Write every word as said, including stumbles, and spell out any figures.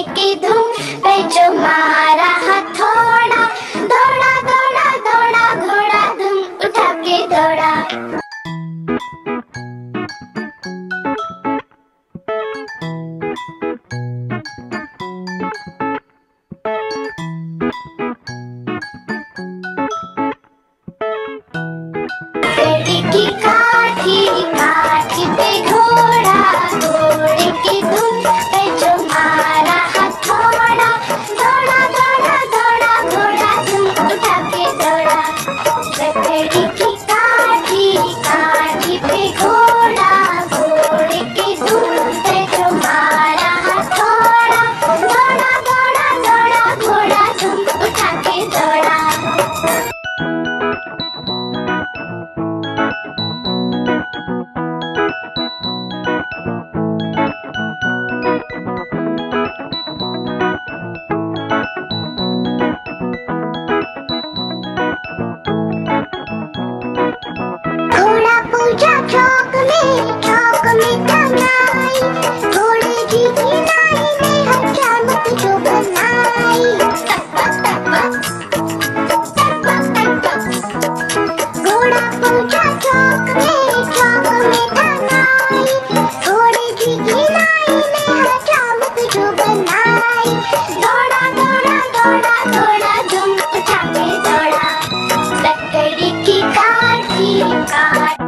की धूम पे जो मारा हथौड़ा, दौड़ा दौड़ा दौड़ा घोड़ा धूम उठा के दौड़ा। पेड़ की काठी काठी पे घोड़ा, घोड़े की धुन पे जो मारा हथौड़ा, दौड़ा दौड़ा दौड़ा घोड़ा धुन उठा के दौड़ा। पेड़ की काठी काठी पे घोड़ा, घोड़े की धुन पे जो मारा हथौड़ा, दौड़ा दौड़ा दौड़ा घोड़ा धुन उठा के दौड़ा। घोड़ा पूजा चौक में, चौक में टंगाई, घोड़े की गिनाई में हजामत जो बनाई। घोड़ा पूजा चौक में, चौक में टंगाई, घोड़े की गिनाई में हजामत जो बनाई। दौड़ा दौड़ा दौड़ा दौड़ा धूम उठा के दौड़ा। लकड़ी की काठी काठी